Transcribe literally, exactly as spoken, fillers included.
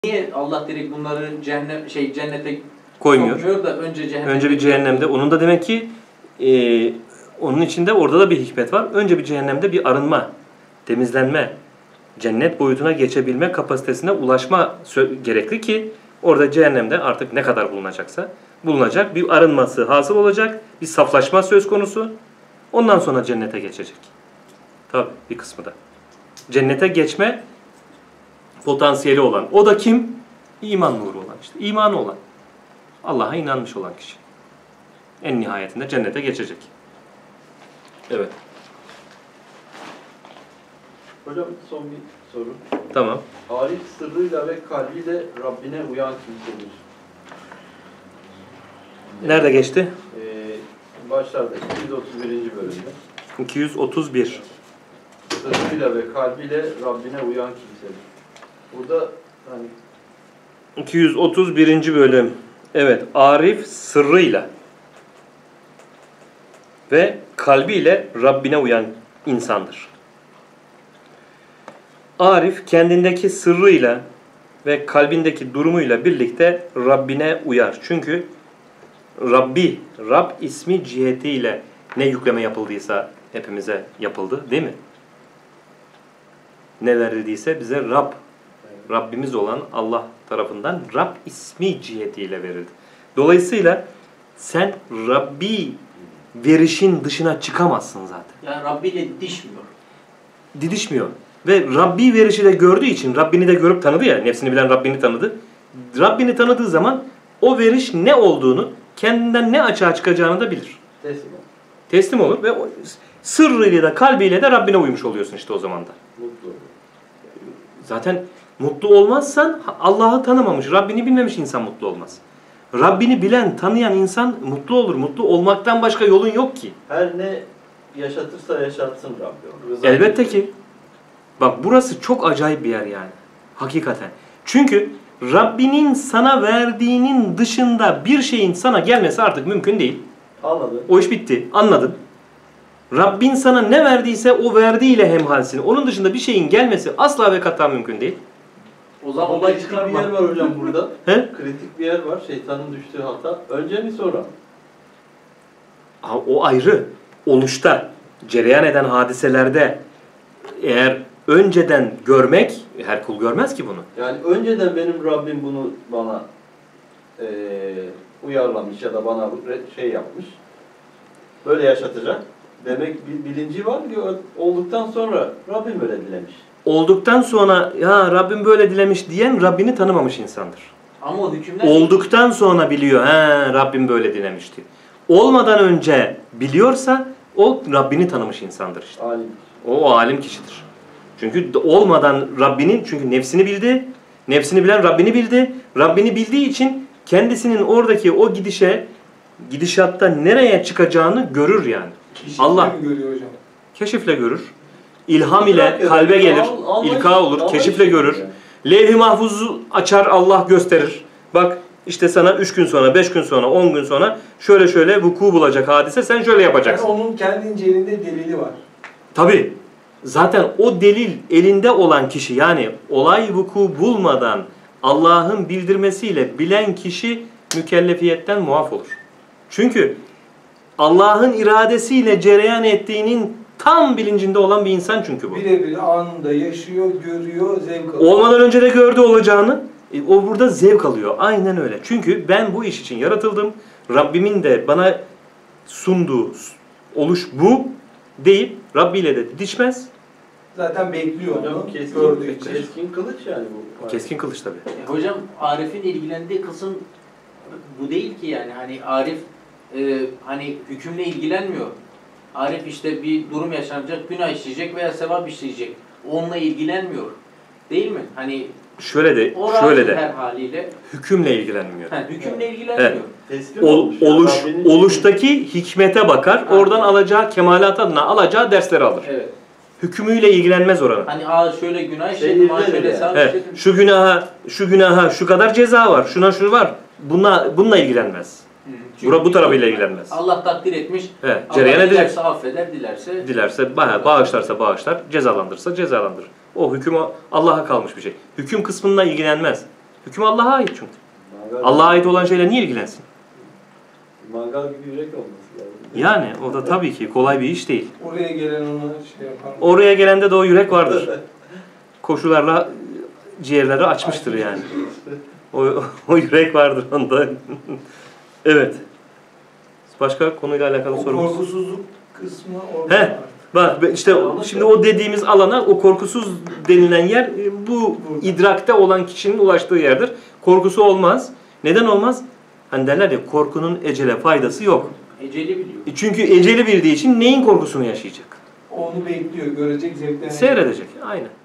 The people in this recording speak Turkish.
Niye Allah direkt bunları cehennem şey cennete koymuyor sokmuyor da önce cehennemde? Önce bir cehennemde. Onun da demek ki e, onun içinde orada da bir hikmet var. Önce bir cehennemde bir arınma, temizlenme, cennet boyutuna geçebilme kapasitesine ulaşma gerekli ki orada cehennemde artık ne kadar bulunacaksa bulunacak. Bir arınması hasıl olacak. Bir saflaşma söz konusu. Ondan sonra cennete geçecek. Tabii bir kısmı da. Cennete geçme potansiyeli olan. O da kim? İman nuru olan işte. İmanı olan. Allah'a inanmış olan kişi. En nihayetinde cennete geçecek. Evet. Hocam son bir soru. Tamam. Arif sırrıyla ve kalbiyle Rabbine uyan kimsedir. Nerede geçti? Ee, başlarda iki yüz otuz birinci bölümde. iki yüz otuz bir. Sırrıyla ve kalbiyle Rabbine uyan kimsedir. Burada hani iki yüz otuz birinci bölüm. Evet. Arif sırrıyla ve kalbiyle Rabbine uyan insandır. Arif kendindeki sırrıyla ve kalbindeki durumuyla birlikte Rabbine uyar. Çünkü Rabbi, Rab ismi cihetiyle ne yükleme yapıldıysa hepimize yapıldı değil mi? Ne verildiyse bize Rab, Rabbimiz olan Allah tarafından Rab ismi cihetiyle verildi. Dolayısıyla sen Rabbi verişin dışına çıkamazsın zaten. Yani Rabbi ile didişmiyor. Didişmiyor. Ve Rabbi verişi de gördüğü için, Rabbini de görüp tanıdı ya, nefsini bilen Rabbini tanıdı. Rabbini tanıdığı zaman o veriş ne olduğunu, kendinden ne açığa çıkacağını da bilir. teslim olur. Teslim olur ve o, sırrıyla da kalbiyle de Rabbine uymuş oluyorsun işte o zaman da. Mutlu olur. Zaten mutlu olmazsan Allah'ı tanımamış, Rabbini bilmemiş insan mutlu olmaz. Rabbini bilen, tanıyan insan mutlu olur. Mutlu olmaktan başka yolun yok ki. Her ne yaşatırsa yaşatsın Rabbi onu. Elbette ki. Bak burası çok acayip bir yer yani. Hakikaten. Çünkü Rabbinin sana verdiğinin dışında bir şeyin sana gelmesi artık mümkün değil. Anladım. O iş bitti. Anladın. Rabbin sana ne verdiyse o verdiğiyle hemhalsin. Onun dışında bir şeyin gelmesi asla ve kata mümkün değil. O zaman Olay kritik bir yer var hocam burada. He? Kritik bir yer var. Şeytanın düştüğü hata. Önce mi sonra mı? Ha, o ayrı. Oluşta, cereyan eden hadiselerde eğer önceden görmek, her kul görmez ki bunu. Yani önceden benim Rabbim bunu bana e, uyarlamış ya da bana şey yapmış. Böyle yaşatacak. Demek bir bilinci var ki olduktan sonra Rabbim öyle dilemiş. Olduktan sonra ya Rabbim böyle dilemiş diyen Rabbini tanımamış insandır. Ama o hükümler... Olduktan sonra biliyor, he Rabbim böyle dilemişti. Olmadan önce biliyorsa o Rabbini tanımış insandır işte. Alim. O, o alim kişidir. Çünkü olmadan Rabbinin, çünkü nefsini bildi, nefsini bilen Rabbini bildi. Rabbini bildiği için kendisinin oradaki o gidişe, gidişatta nereye çıkacağını görür yani. Keşifle Allah mi görüyor hocam? keşifle görür. İlham ile kalbe gelir, ilka olur, keşifle görür. Yani. Levh-i mahfuzu açar, Allah gösterir. Bak işte sana üç gün sonra, beş gün sonra, on gün sonra şöyle şöyle vuku bulacak hadise, sen şöyle yapacaksın. Yani onun kendince elinde delili var. Tabii. Zaten o delil elinde olan kişi, yani olay vuku bulmadan Allah'ın bildirmesiyle bilen kişi mükellefiyetten muaf olur. Çünkü Allah'ın iradesiyle cereyan ettiğinin tam bilincinde olan bir insan çünkü bu. Birebir anında yaşıyor, görüyor, zevk alıyor. Olmadan önce de gördü olacağını, e, o burada zevk alıyor. Aynen öyle. Çünkü ben bu iş için yaratıldım. Rabbimin de bana sunduğu oluş bu deyip Rabbi ile de didişmez. Zaten bekliyor Hocam onu. keskin, Gördüğü için. keskin kılıç yani bu. Keskin kılıç tabii. E, hocam Arif'in ilgilendiği kısım bu değil ki yani. Hani Arif e, hani hükümle ilgilenmiyor. Arif işte bir durum yaşanacak, günah işleyecek veya sevap işleyecek. Onunla ilgilenmiyor. Değil mi? Hani Şöyle de, o şöyle de. her haliyle. Hükümle ilgilenmiyor. Ha, hükümle ilgilenmiyor. Evet. Teslim Ol, olmuş ya, oluş, Rabbinin oluştaki hikmete bakar. Ha. Oradan alacağı kemalat adına alacağı dersleri alır. Evet. Hükmüyle ilgilenmez oranın. Hani aa şöyle günah işledim, aa Seyirde şöyle yani. sevap Evet. işledim. Şu günaha, şu günaha şu kadar ceza var. Şuna şu var. Bununla bununla ilgilenmez. Çünkü Bura bu tarafıyla ilgilenmez. Allah takdir etmiş. Evet. Allah Cereyan edecek. dilerse affeder, dilerse Dilerse ba- bağışlarsa bağışlar, cezalandırırsa cezalandırır. O hüküm o- Allah'a kalmış bir şey. Hüküm kısmından ilgilenmez. Hüküm Allah'a ait çünkü. Mangal, Allah'a ait olan şeyle niye ilgilensin? mangal gibi yürek olması lazım. Yani o da tabii ki kolay bir iş değil. Oraya gelen ona şey yapar. Oraya gelende de o yürek vardır. Koşularla ciğerleri açmıştır yani. O, o yürek vardır onda. Evet. Başka konuyla alakalı O sorumuz. korkusuzluk kısmı orada He. var. Bak işte şimdi o dediğimiz alana, o korkusuz denilen yer e, bu idrakte olan kişinin ulaştığı yerdir. Korkusu olmaz. Neden olmaz? Hani derler ya, korkunun ecele faydası yok. Eceli biliyor. E çünkü eceli bildiği için neyin korkusunu yaşayacak? Onu bekliyor, görecek, zevklenecek. Seyredecek. Aynen.